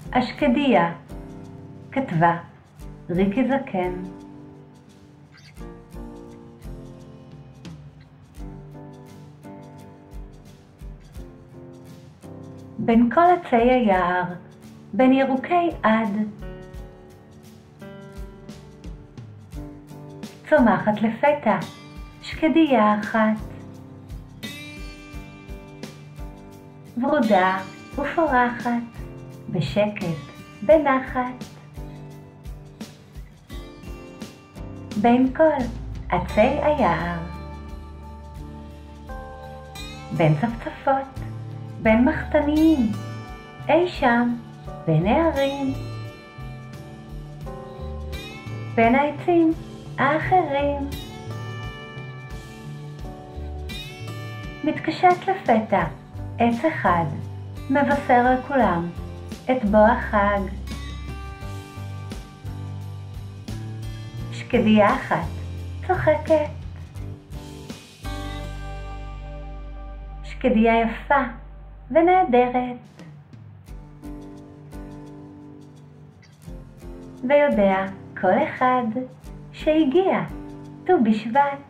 השקדיה, כתבה ריקי זקן. בין כל עצי היער, בין ירוקי עד, צומחת לפתע שקדיה אחת, ורודה ופורחת, בשקט, בנחת. בין כל עצי היער, בין צפצפות, בין מחתניים, אי שם, בין הערים, בין העצים האחרים, מתקשט לפתע עץ אחד, מבשר לכולם את בוא החג. שקדיה אחת צוחקת, שקדיה יפה ונהדרת, ויודע כל אחד שהגיע ט"ו בשבט.